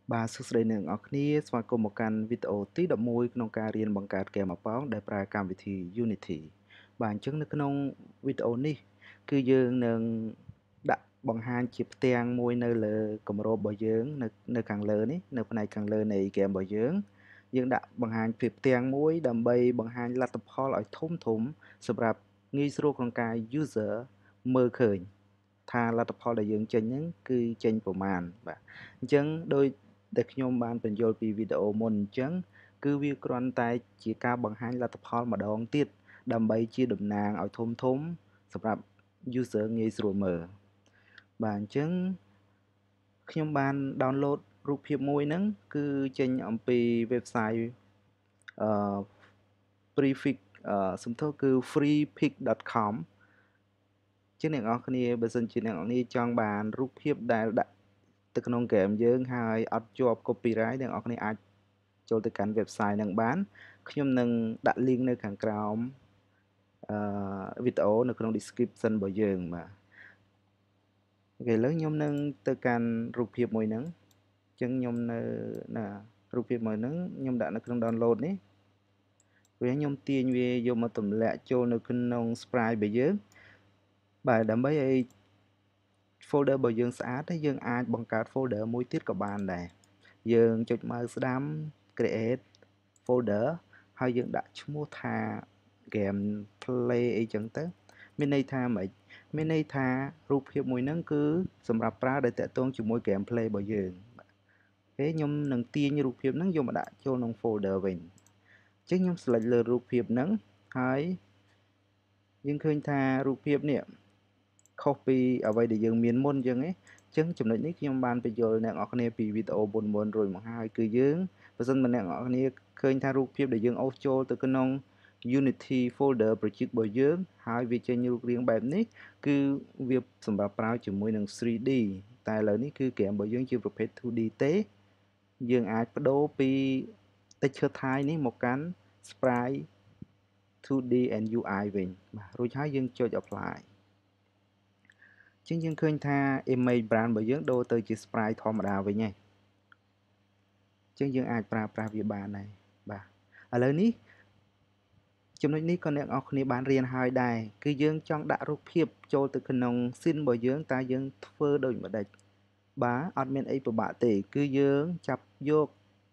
Bàសួស្តីអ្នកទាំងអស់គ្នាស្វាគមន៍មកកាន់វីដេអូទី11ក្នុងការរៀនបង្កើតហ្គេមម៉ាប៉ោងដែលប្រើកម្មវិធី Unity បាទអញ្ចឹងនៅក្នុងវីដេអូនេះគឺយើងនឹងដាក់បង្ហាញជាផ្ទាំងមួយនៅលើគម្របរបស់យើងនៅខាងលើនេះនៅផ្នែកខាងលើនៃហ្គេមរបស់យើងដាក់បង្ហាញជាផ្ទាំងមួយដើម្បីបង្ហាញលទ្ធផលឲ្យធំសម្រាប់ងាយស្រួលក្នុងការ user មើលឃើញថាលទ្ធផលដែលយើងចេញហ្នឹងគឺចេញប្រមាណបាទអញ្ចឹងដោយដែលខ្ញុំបានបញ្យល់ពីវីដេអូមុនអញ្ចឹងគឺវាគ្រាន់តែជាការបង្ហាញលទ្ធផលម្ដងទៀតដើម្បីជាតំណាងឲ្យធំសម្រាប់ user ងាយស្រួលមើលបាទអញ្ចឹងខ្ញុំបាន download រូបភាពមួយហ្នឹងគឺចេញអំពី website អឺ prefix សំទោសគឺ freepik.com ជាអ្នកនរគ្នាបើសិនជាអ្នកនរគ្នាចង់បានរូបភាពដែលដាក់ទៅក្នុងហ្គេមយើងហើយអត់ជាប់ copyright អ្នកនរគ្នាអាចចូលទៅកាន់ website ហ្នឹងបានខ្ញុំនឹងដាក់ link នៅខាងក្រោមវីដេអូនៅក្នុង description របស់យើងបាទអូខេឥឡូវខ្ញុំនឹងទៅកាន់រូបភាពមួយហ្នឹងអញ្ចឹងខ្ញុំនៅណារូបភាពមួយហ្នឹងខ្ញុំដាក់នៅក្នុង download នេះពេលខ្ញុំទាញវាយកមកទម្លាក់ចូលនៅក្នុង sprite របស់យើងបាទដើម្បីឲ្យ folder របស់យើងស្អាតហើយយើងអាចបង្កើត folder មួយទៀតក៏បានដែរយើងចុចម៉ៅស្ដាំ create folder ហើយយើងដាក់ឈ្មោះថា game play អីចឹងទៅមានន័យថាម៉េចមានន័យថារូបភាពមួយហ្នឹងគឺសម្រាប់ប្រើដែលតាក់ទងជាមួយ game play របស់យើងពេលខ្ញុំនឹងទាញរូបភាពហ្នឹងយកមកដាក់ចូលក្នុង folder វិញអញ្ចឹងខ្ញុំ select លើរូបភាពហ្នឹងហើយយើងឃើញថារូបភាពនេះខុសពីអ្វីដែលយើងមានមុនអញ្ចឹងឯងអញ្ចឹងចំណុចនេះខ្ញុំបានបញ្យល់អ្នកនរគ្នាពីវីដេអូមុនរួចមកហើយគឺយើងបើសិនមកអ្នកនរគ្នាឃើញថារូបភាពដែលយើងអូសចូលទៅក្នុង Unity folder project របស់យើងហើយវាចេញរូបរាងបែបនេះគឺវាសម្រាប់ប្រើជាមួយនឹង 3D តែឥឡូវនេះគឺហ្គេមរបស់យើងជាប្រភេទ 2D ទេយើងអាចបដូរពី texture type នេះមកកាន់ sprite 2D and UI វិញបាទរួចហើយយើងចុច apply ជាងយើងឃើញថា image brand របស់យើងដូរទៅជា sprite ធម្មតាវិញហើយជាងយើងអាចប្រើប្រាស់វាបានហើយបាទឥឡូវនេះចំណុចនេះក៏អ្នកនរគ្នាបានរៀនហើយដែរគឺយើងចង់ដាក់រូបភាពចូលទៅក្នុង scene របស់យើងតើយើងធ្វើដូចម្ដេចបាទអត់មានអីពិបាកទេគឺយើងចាប់យក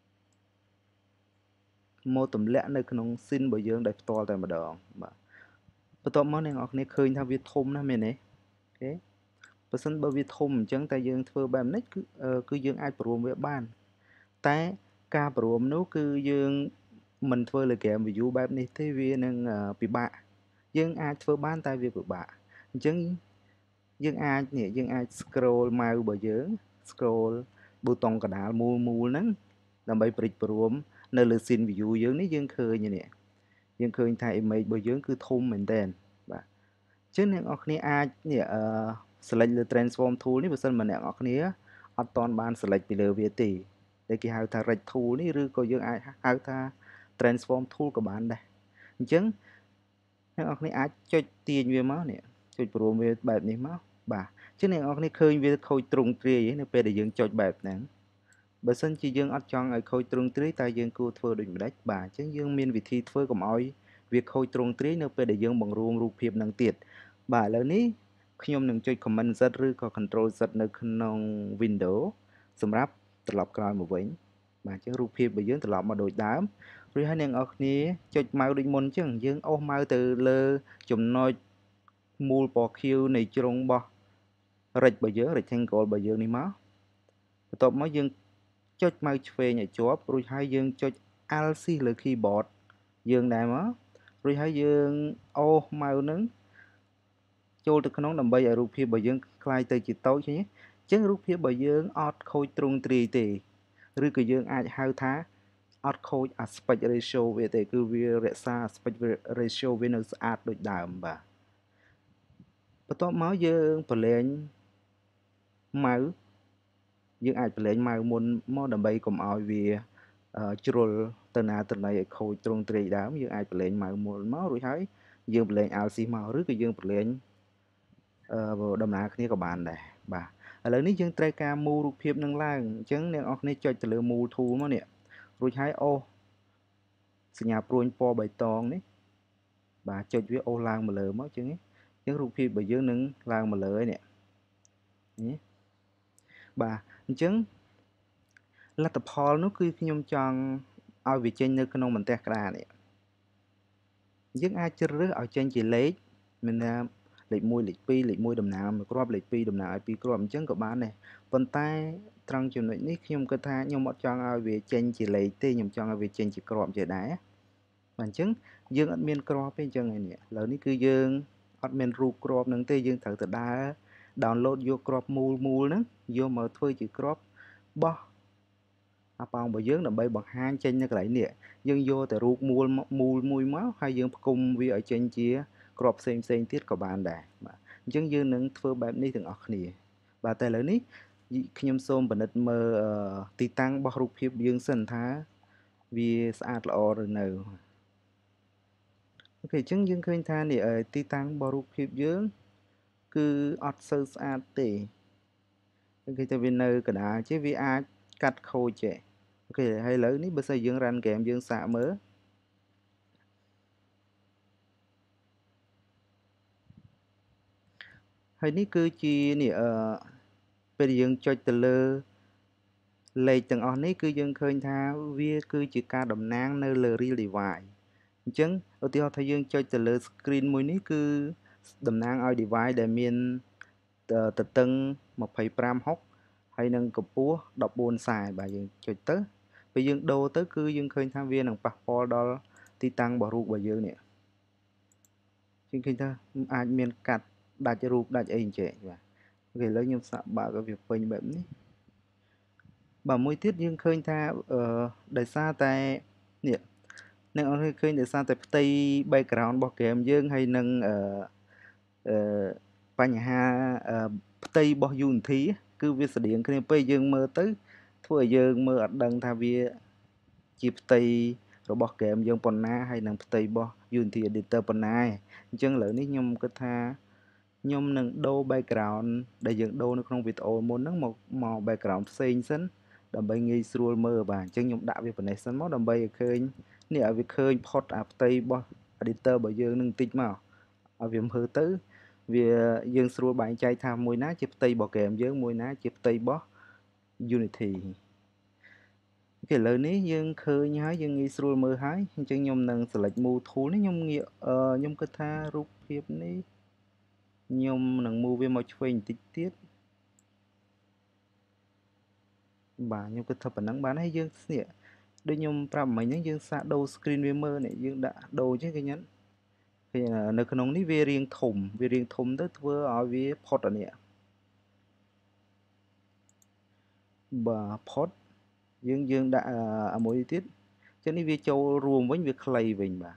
មកទម្លាក់នៅក្នុង scene របស់យើងដោយផ្ទាល់តែម្ដងបាទបន្ទាប់មកអ្នកនរគ្នាឃើញថាវាធំណាស់មែនទេអូខេបើសិនបើវាធំអញ្ចឹងតែយើងធ្វើបែបនេះគឺយើងអាចព្រមវាបានតែការព្រមនោះគឺយើងមិនធ្វើលើ game view បែបនេះទេវានឹងពិបាកយើងអាចធ្វើបានតែវាពិបាកអញ្ចឹងយើងអាច scroll ម៉ៅរបស់យើង scroll ប៊ូតុងកណ្ដាលមូលហ្នឹងដើម្បីព្រិចព្រមនៅលើ scene view យើងនេះយើងឃើញនេះយើងឃើញថា image របស់យើងគឺធំមែនតើបាទអញ្ចឹងអ្នកនរគ្នាអាចselect លើ transform tool នេះបើសិនមកអ្នកនរគ្នាអត់ទាន់បាន select ពីលើវាទេដែលគេហៅថា red tool នេះឬក៏យើងអាចហៅថា transform tool ក៏បានដែរអញ្ចឹងអ្នកនរគ្នាអាចចុចទាញវាមកនេះចុចព្រមវាបែបនេះមកបាទអញ្ចឹងអ្នកនរគ្នាឃើញវាខូចទ្រង់ទ្រាយនៅពេលដែលយើងចុចបែបហ្នឹងបើសិនជាយើងអត់ចង់ឲ្យខូចទ្រង់ទ្រាយតែយើងគួរធ្វើដូចម្ដេចបាទអញ្ចឹងយើងមានវិធីធ្វើកុំឲ្យវាខូចទ្រង់ទ្រាយនៅពេលដែលយើងបង្រួមរូបភាពហ្នឹងទៀតបាទឥឡូវនេះខ្ញុំនឹងចុច Command Z ឬក៏ Control Z នៅក្នុង Windows សម្រាប់ត្រឡប់ក្រោយមកវិញបាទអញ្ចឹងរូបភាពរបស់យើងត្រឡប់មកដូចដើមរួចហើយអ្នកនរគ្នាចុចម៉ៅដូចមុនអញ្ចឹងយើងអូសម៉ៅទៅលើចំណុចមូលពណ៌ខៀវនៃជ្រុងរបស់ របស់យើង rectangle របស់យើងនេះមកបន្ទាប់មកយើងចុចម៉ៅឆ្វេងឲ្យជាប់រួចហើយយើងចុច Alt C លើ keyboard យើងដែរមករួចហើយយើងអូសម៉ៅនឹងចូលទៅក្នុងដើម្បីឲ្យរូបភាពរបស់យើងคล้ายទៅជាតូចឃើញទេអញ្ចឹងរូបភាពរបស់យើងអត់ខូចទ្រង់ទ្រាយទេឬក៏យើងអាចហៅថាអត់ខូច aspect ratio វាទេគឺវារក្សា aspect ratio វានៅស្អាតដូចដើមបាទបន្ទាប់មកយើងប្រឡែងម៉ៅយើងអាចប្រឡែងម៉ៅមុនមកដើម្បីកុំឲ្យវាជ្រុលទៅណាទៅណីឲ្យខូចទ្រង់ទ្រាយដើមយើងអាចប្រឡែងម៉ៅមុនមករួចហើយយើងប្រឡែង Alt C មកឬក៏យើងប្រឡែងដំណើរគ្នាក៏បានដែរបាទឥឡូវនេះយើងត្រូវការមូលរូបភាពនឹងឡើងអញ្ចឹងអ្នកនរគ្នាចុចទៅលើមូល tool មកនេះរួចហើយអូសសញ្ញាព្រួញពណ៌បៃតងនេះបាទចុចវាអូសឡើងមកលើមកអញ្ចឹងរូបភាពរបស់យើងនឹងឡើងមកលើហើយនេះបាទអញ្ចឹងលទ្ធផលនោះគឺខ្ញុំចង់ឲ្យវាចេញនៅក្នុងបន្ទះក្តារនេះយើងអាចជ្រើសរើសឲ្យចេញជាលេខមានថាលេខ1លេខ2លេខ1តំណាងមួយគ្រាប់លេខ2តំណាងឲ្យ2គ្រាប់អញ្ចឹងក៏បានដែរប៉ុន្តែត្រង់ចំណុចនេះខ្ញុំគិតថាខ្ញុំអត់ចង់ឲ្យវាចេញជាលេខទេខ្ញុំចង់ឲ្យវាចេញជាគ្រាប់ជាដែរបាទអញ្ចឹងយើងអត់មានគ្រាប់ទេអញ្ចឹងឯនេះឥឡូវនេះគឺយើងអត់មានរូបគ្រាប់នឹងទេយើងត្រូវទៅដើរ download យកគ្រាប់មូលហ្នឹងយកមកធ្វើជាគ្រាប់បោះអាប៉ោងរបស់យើងដើម្បីបង្ហាញចេញនៅកន្លែងនេះយើងយកតែរូបមូលមួយមកហើយយើងផ្គុំវាឲ្យចេញជាគ្រាប់ផ្សេងទៀតក៏បានដែរបាទអញ្ចឹងយើងនឹងធ្វើបែបនេះទាំងអស់គ្នាបាទតែឥឡូវនេះខ្ញុំសូមពិនិត្យមើលទីតាំងរបស់រូបភាពយើងសិនថាវាស្អាតល្អឬនៅអូខេអញ្ចឹងយើងឃើញថានេះទីតាំងរបស់រូបភាពយើងគឺអត់សូវស្អាតទេគេថាវានៅកណ្ដាលចេះវាអាចកាត់ខូចចេះអូខេហើយឥឡូវនេះបើសិនយើង run game យើងសាកមើលហើយនេះគឺជានេះពេលយើងចុចទៅលើលេខទាំងអស់នេះគឺយើងឃើញថាវាគឺជាការតំណាងនៅលើ real device អញ្ចឹងឧទាហរណ៍ថាយើងចុចទៅលើ screen មួយនេះគឺតំណាងឲ្យ device ដែលមានទទឹង2560ហើយនឹងកម្ពស់1440បាទយើងចុចទៅពេលយើងដូរទៅគឺយើងឃើញថាវានឹងប៉ះពាល់ដល់ទីតាំងរបស់រូបរបស់យើងនេះយើងឃើញថាអាចមានកាត់ដាច់រូបដាច់អីអញ្ចឹងបាទអូខេឥឡូវខ្ញុំសាកបើកឲ្យវាពេញបែបនេះបាទមួយទៀតយើងឃើញថាដោយសារតែនេះអ្នកនរឃើញដោយសារតែផ្ទៃ background របស់ game យើងហើយនឹងបញ្ហាផ្ទៃរបស់ Unity គឺវាស្តៀងគ្នាពេកយើងមើលទៅធ្វើឲ្យយើងមើលអត់ដឹងថាវាជាផ្ទៃរបស់ game យើងប៉ុណ្ណាហើយនឹងផ្ទៃរបស់ Unity Editor ប៉ុណ្ណាអញ្ចឹងឥឡូវនេះខ្ញុំគិតថាខ្ញុំនឹងដូរ background ដែលយើងដូរនៅក្នុងវីដេអូមុនហ្នឹងមក background ផ្សេងសិនដើម្បីងាយស្រួលមើលបាទអញ្ចឹងខ្ញុំដាក់វាប៉ុណ្ណេះសិនមកដើម្បីឲ្យឃើញនេះឲ្យវាឃើញផុតអាផ្ទៃរបស់ editor របស់យើងនឹងបន្តិចមកឲ្យវាមើលទៅវាយើងស្រួលបែងចែកថាមួយណាជាផ្ទៃរបស់ game យើងមួយណាជាផ្ទៃរបស់ Unity ឥឡូវនេះយើងឃើញហើយយើងងាយស្រួលមើលហើយអញ្ចឹងខ្ញុំនឹង select move tool នេះខ្ញុំងាកខ្ញុំគិតថារូបភាពនេះខ្ញុំនឹង move វាមកឆ្វេងបន្តិចទៀតបាទខ្ញុំគិតថាប៉ុណ្ណឹងបានហើយយើងស្នៀកដូចខ្ញុំប្រាប់មិញហ្នឹងយើងសាកដូរ screen វាមើលនេះយើងដាក់ដូរចេះឃើញអត់ឃើញនៅក្នុងនេះវារាងធំទៅធ្វើឲ្យវាផុតអានេះបាទផុតយើងដាក់មួយទៀតចឹងនេះវាចូលរួមវិញវាខ្លីវិញបាទ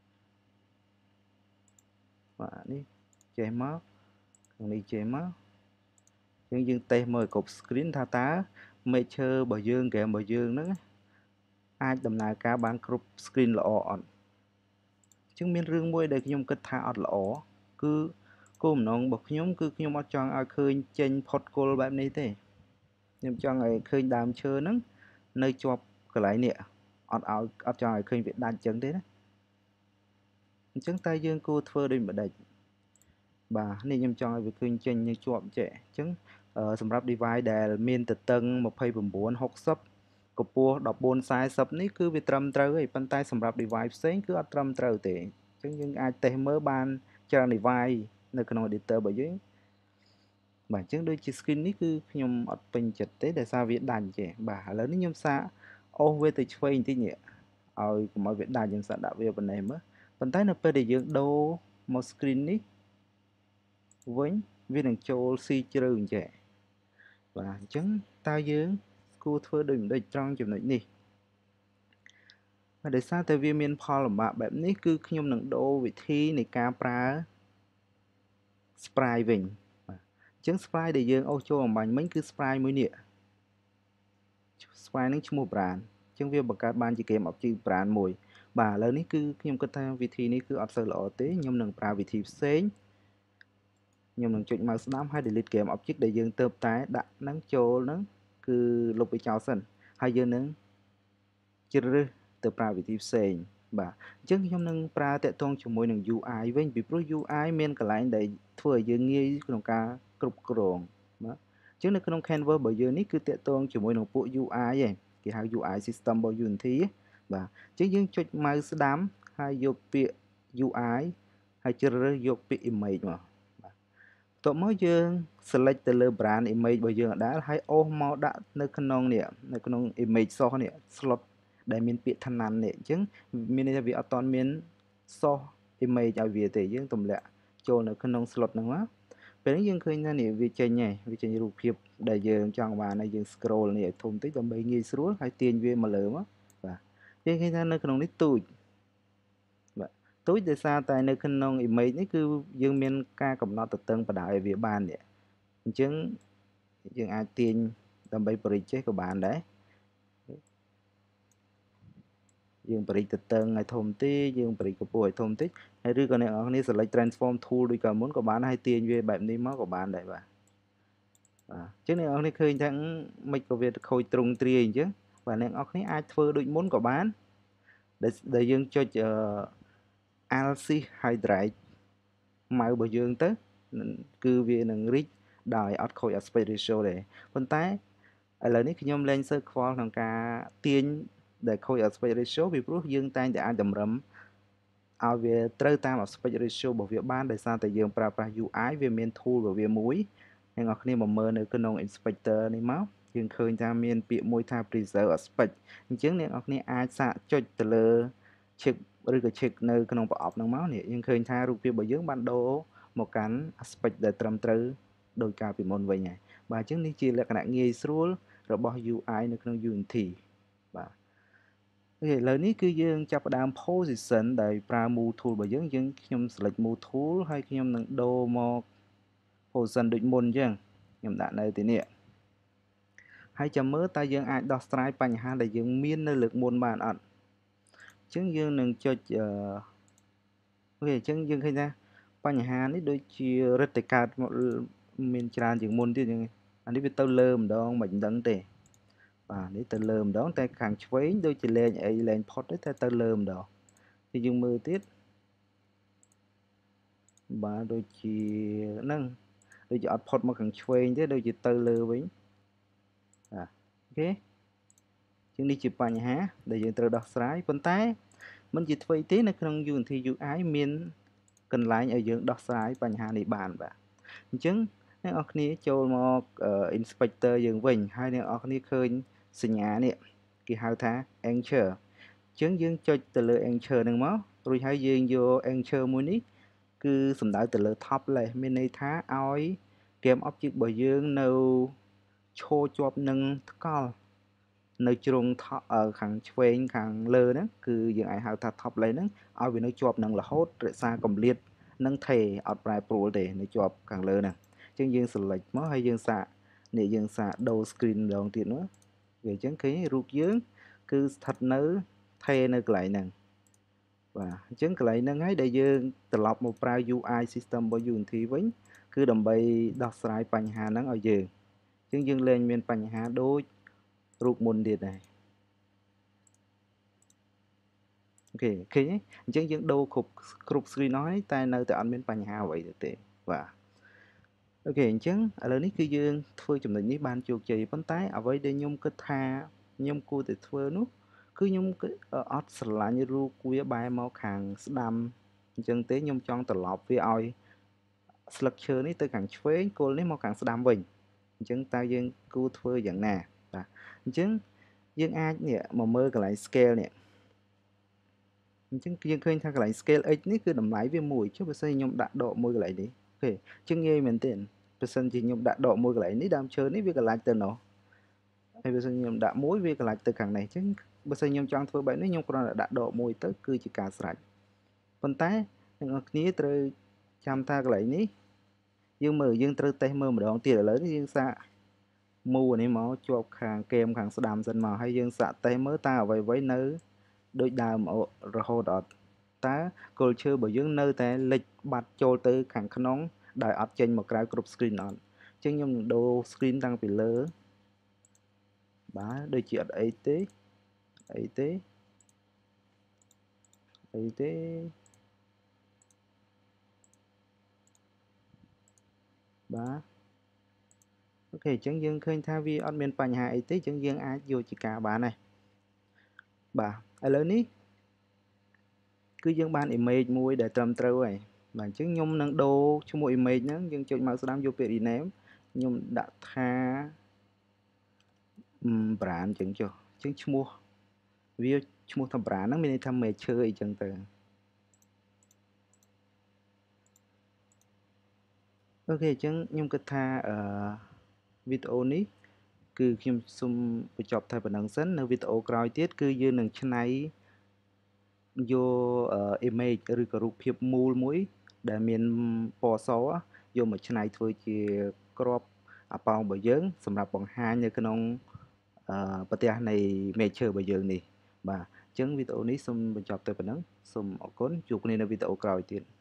នេះចេះមកខាងនេះចេះមកយើងតេស្តមើលគ្រប់ screen ថាតើ Maker របស់យើង game របស់យើងហ្នឹងអាចដំណើរការបានគ្រប់ screen ល្អអត់អញ្ចឹងមានរឿងមួយដែលខ្ញុំគិតថាអត់ល្អគឺគោលបំណងរបស់ខ្ញុំគឺខ្ញុំអត់ចង់ឲ្យឃើញចេញផុតគល់បែបនេះទេខ្ញុំចង់ឲ្យឃើញដើមឈើហ្នឹងនៅជាប់កន្លែងនេះអត់ចង់ឲ្យឃើញវាដាច់អញ្ចឹងទេណាអញ្ចឹងតើយើងគួរធ្វើដូចម្ដេចបាទនេះខ្ញុំចង់ឲ្យវាឃើញចេញនៅជាប់ចេះអញ្ចឹងសម្រាប់ device ដែលមានទទឹង2960កម្ពស់1440នេះគឺវាត្រឹមត្រូវហើយប៉ុន្តែសម្រាប់ device ផ្សេងគឺអត់ត្រឹមត្រូវទេអញ្ចឹងយើងអាចតេស្តមើលបានច្រើន device នៅក្នុង editor របស់យើងបាទអញ្ចឹងដូចជា skin នេះគឺខ្ញុំអត់ពេញចិត្តទេដោយសារវាដាច់ចេះបាទឥឡូវនេះខ្ញុំសាកអូសវាទៅឆ្វេងបន្តិចនេះឲ្យកុំឲ្យវាដាច់ខ្ញុំសាកដាក់វាប៉ុណ្ណេះមើលប៉ុន្តែនៅពេលដែលយើងដូរមក screen នេះវិញវានឹងចូលស៊ីជ្រៅអញ្ចឹងបាទអញ្ចឹងតើយើងគួរធ្វើដូចម្ដេចត្រង់ចំណុចនេះដោយសារតែវាមានផលលំបាកបែបនេះគឺខ្ញុំនឹងដូរវិធីនៃការប្រើ spray វិញបាទអញ្ចឹង spray ដែលយើងអូសចូលអំបញ្ញមិញគឺ spray មួយនេះ spray នឹងឈ្មោះ brand អញ្ចឹងវាបង្កើតបានជា game object brand មួយបាទឥឡូវនេះគឺខ្ញុំគិតថាវិធីនេះគឺអត់សូវល្អទេខ្ញុំនឹងប្រើវិធីផ្សេង nhưng mình chọn mouse đám hay delete game object để dương tớp tái đặt nắng chỗ nó cứ lục bị chó sân hay dương nắng chưa rư từ pra vị tiếp xền bà chứ trong nâng pra tệ tôn cho môi nâng UI với vì pro UI men cả lại để thua dương nghiក្នុងការគ្រប់គ្រងបាទchứនៅក្នុង Canva បើយើងនេះគឺតេតងជាមួយនឹងពួក UI ឯងគេហៅ UI system របស់ Unity បាទអញ្ចឹងយើងចុច mouse ស្ដាំហើយយកពាក្យ UI ហើយជ្រើសរើសយកពាក្យ image មកបាទតោះមកយើង select ទៅលើ brand image របស់យើងអដាលហើយអូសមកដាក់នៅក្នុងនេះនៅក្នុង image source នេះ slot ដែលមានពាក្យឋានន្តនេះអញ្ចឹងមានន័យថាវាអត់ទាន់មាន source image ឲ្យវាទេយើងទម្លាក់ចូលនៅក្នុង slot ហ្នឹងមកពេលនេះយើងឃើញថានេះវាចេញហើយវាចេញរូបភាពដែលយើងចង់បានហើយយើង scroll នេះឲ្យធំតិចដើម្បីងាយស្រួលហើយទាញវាមកលើមកបាទយើងឃើញថានៅក្នុងនេះទូចបាទទូចដោយសារតែនៅក្នុង image នេះគឺយើងមានការកំណត់ទទឹងបដៅឲ្យវាបាននេះអញ្ចឹងយើងអាចទាញដើម្បីបរិច្ចេះក៏បានដែរយើងបរិច្ទតឹងឲ្យធំតិចយើងបរិច្កម្ពស់ឲ្យធំតិចហើយឬក៏អ្នកនរគ្នា select transform tool ដូចកាលមុនក៏បានហើយទាញវាបែបនេះមកក៏បានដែរបាទអញ្ចឹងអ្នកនរគ្នាឃើញថាមិនក៏វាខូចទ្រង់ទ្រាយអញ្ចឹងបាទអ្នកនរគ្នាអាចធ្វើដូចមុនក៏បានដែលយើងចុចAlt Shift ហើយ drag ម៉ៅរបស់យើងទៅគឺវានឹងរីកដោយអត់ខូច aspect ratio ទេប៉ុន្តែឥឡូវនេះខ្ញុំលែងសូវខ្វល់ក្នុងការទាញដែលខូច aspect ratio ពីព្រោះយើងតែងតែអាចតម្រឹមឲ្យវាត្រូវតាម aspect ratio របស់វាបានដោយសារតែយើងប្រើប្រាស់ UI វាមាន tool របស់វាមួយអ្នកនរគ្នាមកមើលនៅក្នុង inspector នេះមកយើងឃើញថាមានពាក្យមួយថា preserve aspect អញ្ចឹងអ្នកនរគ្នាអាចសាកចុចទៅលើ check ឬក៏ check នៅក្នុងប្រអប់ហ្នឹងមកនេះយើងឃើញថារូបភាពរបស់យើងបានដូរមកកាន់ aspect ដែលត្រឹមត្រូវដោយការពីមុនវិញហើយបាទអញ្ចឹងនេះជាលក្ខណៈងាយស្រួលរបស់ UI នៅក្នុង Unity បាទអូខេឥឡូវនេះគឺយើងចាប់ផ្ដើម position ដោយប្រើ move tool របស់យើងខ្ញុំ select move tool ហើយខ្ញុំនឹងដូរមក position ដូចមុនអញ្ចឹងខ្ញុំដាក់នៅទីនេះហើយចាំមើលតើយើងអាចដោះស្រាយបញ្ហាដែលយើងមាននៅលើកមុនបានអត់អញ្ចឹងយើងនឹងចុចអូខេអញ្ចឹងយើងឃើញថាបញ្ហានេះដូចជារឹតតែកើតមានច្រើនជាងមុនទៀតយើងអានេះវាទៅលើម្ដងមិនដឹងទេបាទនេះទៅលើម្ដងតែខាងឆ្វេងដូចជាលែងអីលែងផុតទេតែទៅលើម្ដងthìយើងមើលទៀតបាទដូចជាហ្នឹងដូចជាអត់ផុតមកខាងឆ្វេងទេដូចជាទៅលើវិញបាទអូខេជាងនេះជាបញ្ហាដែលយើងត្រូវដោះស្រាយប៉ុន្តែមិនជាថ្មីទេនៅក្នុង Unity UI មានកន្លែងឲ្យយើងដោះស្រាយបញ្ហានេះបានបាទអញ្ចឹងអ្នកនរគ្នាចូលមក inspector យើងវិញហើយអ្នកនរគ្នាឃើញសញ្ញានេះគេហៅថា anchor អញ្ចឹងយើងចុចទៅលើ anchor ហ្នឹងមករួចហើយយើងយក anchor មួយនេះគឺសំដៅទៅលើ top left មានន័យថាឲ្យ game object របស់យើងនៅឈរជាប់នឹងថ្កល់នៅជ្រុងខាងឆ្វេងខាងលើហ្នឹងគឺយើងអាចហៅថា top left ហ្នឹងឲ្យវានៅជាប់នឹងរហូតរក្សាកម្រិតនឹងថេរអត់ប្រែប្រួលទេនៅជាប់ខាងលើហ្នឹងអញ្ចឹងយើង select មកហើយយើងសាកនេះយើងសាកដូរ screen ម្ដងទៀតនោះវាអញ្ចឹងឃើញរូបយើងគឺស្ថិតនៅថេរនៅកន្លែងហ្នឹងបាទអញ្ចឹងកន្លែងហ្នឹងហើយដែលយើងត្រឡប់មកប្រើ UI system របស់ Unity វិញគឺដើម្បីដោះស្រាយបញ្ហាហ្នឹងឲ្យយើងអញ្ចឹងយើងលែងមានបញ្ហាដូចរូបមុនទៀតដែរអូខេឃើញអញ្ចឹងយើងដូរគ្រប់ screen អស់ហើយតែនៅតែអត់មានបញ្ហាអ្វីទេបាទអូខេអញ្ចឹងឥឡូវនេះគឺយើងធ្វើចំណុចនេះបានជោគជ័យប៉ុន្តែអ្វីដែលខ្ញុំគិតថាខ្ញុំគួរតែធ្វើនោះគឺខ្ញុំអត់ស្រឡាញ់រូបវាបែរមកខាងស្ដាំអញ្ចឹងទេខ្ញុំចង់ត្រឡប់វាឲ្យស្លឹកឈើនេះទៅខាងឆ្វេងគល់នេះមកខាងស្ដាំវិញអញ្ចឹងតើយើងគួរធ្វើយ៉ាងណាបាទអញ្ចឹងយើងអាចនេះមកមើលកន្លែង scale នេះអញ្ចឹងយើងឃើញថាកន្លែង scale x នេះគឺតម្លៃវា1ចុះបើសិនខ្ញុំដាក់ដកមួយកន្លែងនេះអូខេអញ្ចឹងងាយមែនទេបើសិនជាខ្ញុំដាក់ដកមួយកន្លែងនេះដើមឈើនេះវាកន្លាច់ទៅនោះហើយបើសិនខ្ញុំដាក់មួយវាកន្លាច់ទៅខាងនេះអញ្ចឹងបើសិនខ្ញុំចង់ធ្វើបែបនេះខ្ញុំគ្រាន់តែដាក់ដកមួយទៅគឺជាការស្រេចប៉ុន្តែអ្នកនរគ្នាត្រូវចាំថាកន្លែងនេះយើងត្រូវតេស្តមើលម្ដងទៀតឥឡូវនេះយើងសាកមូនេះមកជាប់ខាងគែមខាងស្ដាំសិនមកហើយយើងសាកតេស្តមើលតើអ្វីៗនៅដូចដើមរហូតអត់តើគល់ឈើរបស់យើងនៅតែលិចបាត់ចូលទៅខាងក្នុងដោយអត់ចេញមកក្រៅគ្រប់ screen អត់អញ្ចឹងខ្ញុំនឹងដូរ screen តាំងពីលើបាទដូចជាអត់អីទេអីទេអីទេបាទអូខេអញ្ចឹងយើងឃើញថាវាអត់មានបញ្ហាអីទេអញ្ចឹងយើងអាចយកជាការបានហើយបាទឥឡូវនេះគឺយើងបាន image មួយដែលត្រឹមត្រូវហើយបាទអញ្ចឹងខ្ញុំនឹងដូរឈ្មោះ image ហ្នឹងយើងចុចមកស្ដាំយកពាក្យ rename ខ្ញុំដាក់ថា brand អញ្ចឹងចុះអញ្ចឹងឈ្មោះវាឈ្មោះថា brand ហ្នឹងមានន័យថាមេឈើអីចឹងទៅអូខេអញ្ចឹងខ្ញុំគិតថាវីដេអូនេះគឺខ្ញុំសូមបញ្ចប់តែប៉ុណ្្នឹងសិននៅវីដេអូក្រោយទៀតគឺយើងនឹងច្នៃយក image ឬក៏រូបភាពមូលមួយដែលមានពណ៌សយកមកច្នៃធ្វើជាក្របអាប៉ោងរបស់យើងសម្រាប់បង្ហាញនៅក្នុងប្រទេសនៃមេឈើរបស់យើងនេះបាទអញ្ចឹងវីដេអូនេះសូមបញ្ចប់តែប៉ុណ្្នឹងសូមអរគុណជួបគ្នានៅវីដេអូក្រោយទៀត